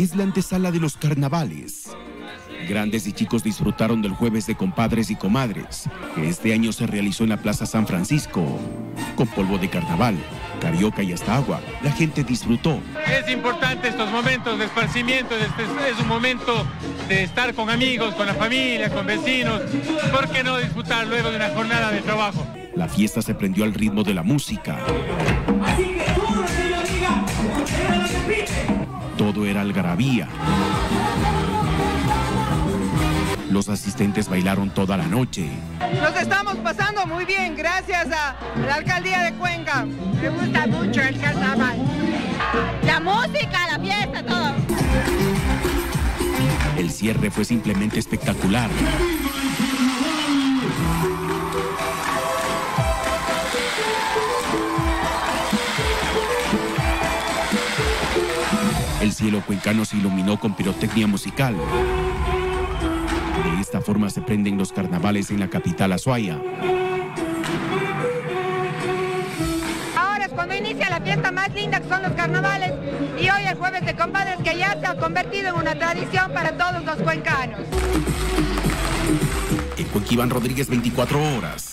es la antesala de los carnavales. Grandes y chicos disfrutaron del jueves de compadres y comadres, que este año se realizó en la Plaza San Francisco. Con polvo de carnaval, carioca y hasta agua, la gente disfrutó. Es importante estos momentos de esparcimiento, es un momento de estar con amigos, con la familia, con vecinos. ¿Por qué no disfrutar luego de una jornada de trabajo? La fiesta se prendió al ritmo de la música. Así que todo lo que yo diga, era lo que pide. Todo era algarabía. Los asistentes bailaron toda la noche. Nos estamos pasando muy bien, gracias a la alcaldía de Cuenca. Me gusta mucho el carnaval. La música, la fiesta, todo. El cierre fue simplemente espectacular. El cielo cuencano se iluminó con pirotecnia musical. De esta forma se prenden los carnavales en la capital Azuaya. Ahora es cuando inicia la fiesta más linda, que son los carnavales, y hoy el jueves de compadres, que ya se ha convertido en una tradición para todos los cuencanos. En Cuenca, Iván Rodríguez, 24 horas.